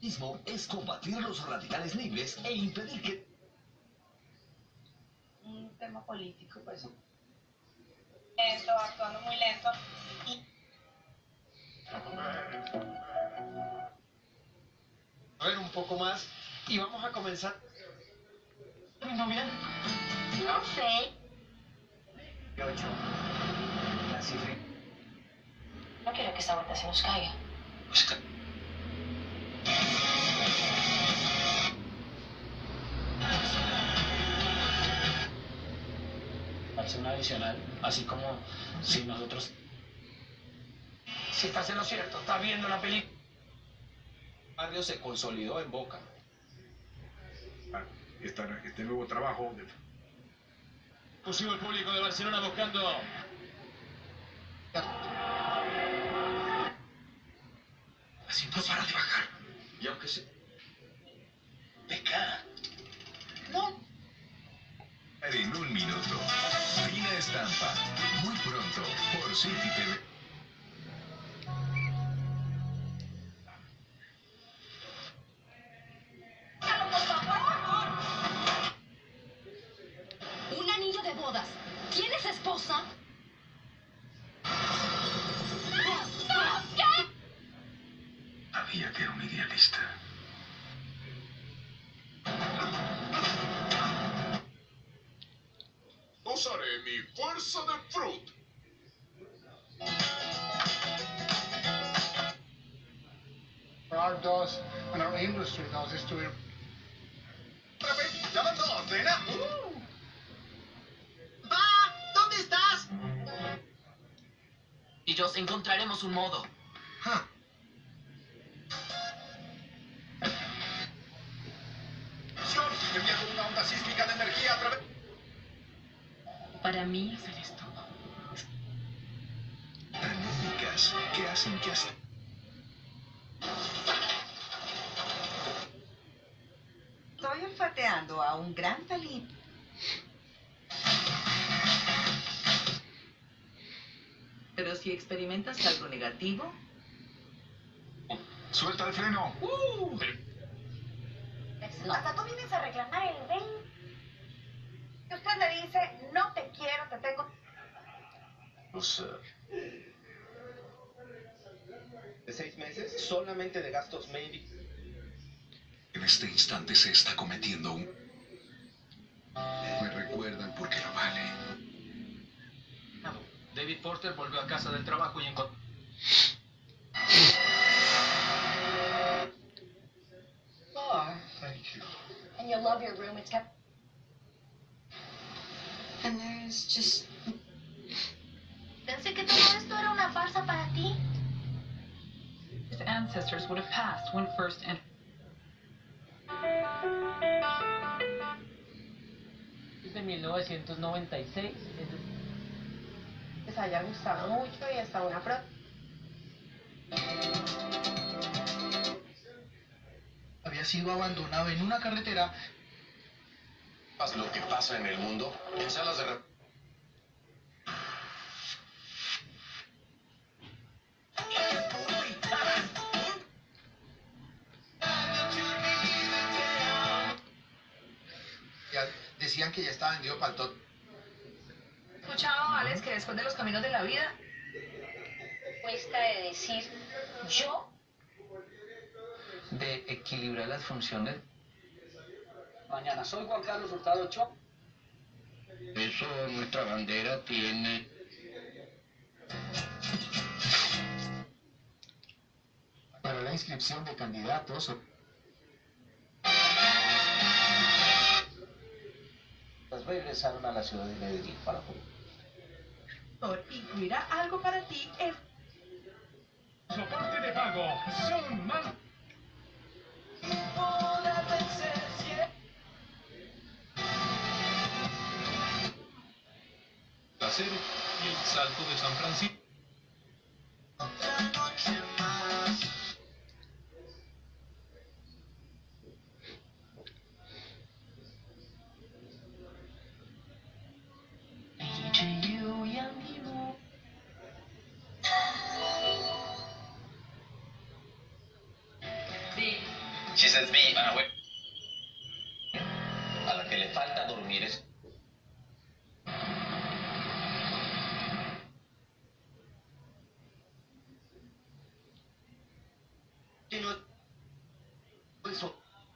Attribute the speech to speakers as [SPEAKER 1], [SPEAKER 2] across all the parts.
[SPEAKER 1] Es combatir los radicales libres e impedir que...
[SPEAKER 2] Un tema político, pues. Lento, actuando muy lento.
[SPEAKER 3] A ver, un poco más y vamos a comenzar.
[SPEAKER 1] ¿No bien?
[SPEAKER 2] No sé.
[SPEAKER 1] 8. La cifra.
[SPEAKER 2] No quiero que esta vuelta se nos caiga.
[SPEAKER 4] Hace una adicional, así como si nosotros...
[SPEAKER 3] Si estás en lo cierto, estás viendo la película. Barrio se consolidó en Boca.
[SPEAKER 5] Este nuevo trabajo
[SPEAKER 4] Pusimos el público de Barcelona buscando...
[SPEAKER 1] Así no para de bajar.
[SPEAKER 3] Y aunque se...
[SPEAKER 1] Peca.
[SPEAKER 6] En un minuto. Fina estampa. Muy pronto por City TV.
[SPEAKER 7] Un anillo de bodas. ¿Quién es esposa?
[SPEAKER 6] Sabía que era un idealista.
[SPEAKER 5] usaré mi fuerza de Fruit.
[SPEAKER 8] Our does and our industry does is to
[SPEAKER 5] ¡Llamando a ordena!
[SPEAKER 9] ¡Pa! ¿Dónde estás?
[SPEAKER 10] Y yo encontraremos un modo.
[SPEAKER 5] Enviando una onda sísmica de energía a través...
[SPEAKER 10] Para mí hacer esto.
[SPEAKER 6] Tan únicas que hacen que hasta...
[SPEAKER 11] Estoy olfateando a un gran Felipe. Pero si experimentas algo negativo...
[SPEAKER 5] ¡Suelta el freno!
[SPEAKER 2] Hasta tú vienes a reclamar el 20. Y usted le dice, no te quiero, te tengo...
[SPEAKER 3] De 6 meses, solamente de gastos médicos.
[SPEAKER 6] En este instante se está cometiendo un... Me recuerdan porque lo vale.
[SPEAKER 4] David Porter volvió a casa del trabajo y encontró...
[SPEAKER 3] Thank you.
[SPEAKER 2] And you love your room, it's kept...
[SPEAKER 7] And there's just...
[SPEAKER 2] Pensé que todo esto era una farsa para ti.
[SPEAKER 12] His ancestors would have passed when first entered.
[SPEAKER 10] Es de 1996.
[SPEAKER 2] Les haya gustado mucho y hasta una prueba.
[SPEAKER 9] Había sido abandonado en una carretera.
[SPEAKER 3] Lo que pasa en el mundo en salas de...
[SPEAKER 9] Decían que ya estaba vendido para el todo.
[SPEAKER 2] ¿Escuchado, Alex, que después de los caminos de la vida... Cuesta de decir yo?
[SPEAKER 10] De equilibrar las funciones.
[SPEAKER 4] Mañana soy Juan Carlos Hurtado Ochoa.
[SPEAKER 1] Eso nuestra bandera tiene...
[SPEAKER 8] para la inscripción de candidatos.
[SPEAKER 4] Pues regresaron a la ciudad de Medellín para jugar.
[SPEAKER 11] Incluirá algo para ti en...
[SPEAKER 5] Soporte de pago. Son más...
[SPEAKER 4] Placer y el salto de San Francisco.
[SPEAKER 3] She says me, a la que le falta dormir es... Eso.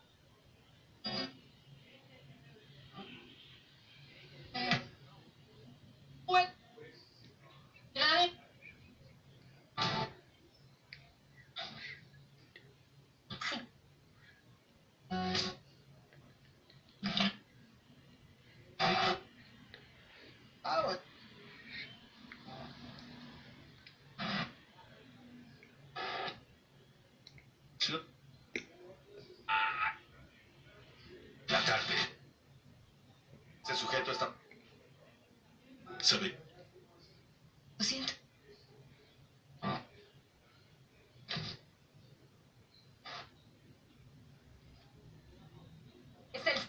[SPEAKER 5] La tarde. Ese sujeto está... ¿Sabe?
[SPEAKER 7] Lo siento.
[SPEAKER 2] Es el...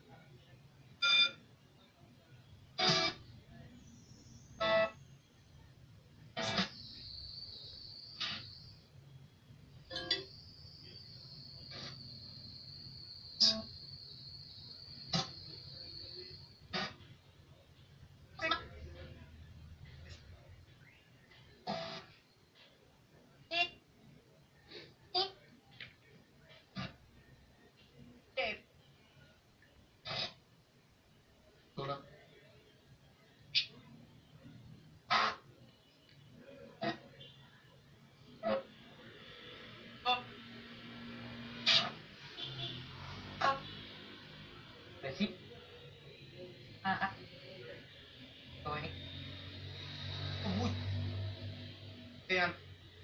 [SPEAKER 3] Hola.
[SPEAKER 10] Sí.
[SPEAKER 9] Vean.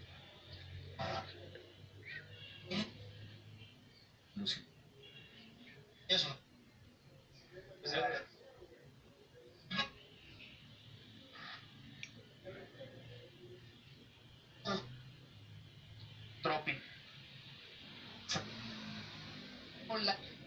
[SPEAKER 3] Lucy.
[SPEAKER 9] Eso.
[SPEAKER 3] Tropi.
[SPEAKER 2] Hola.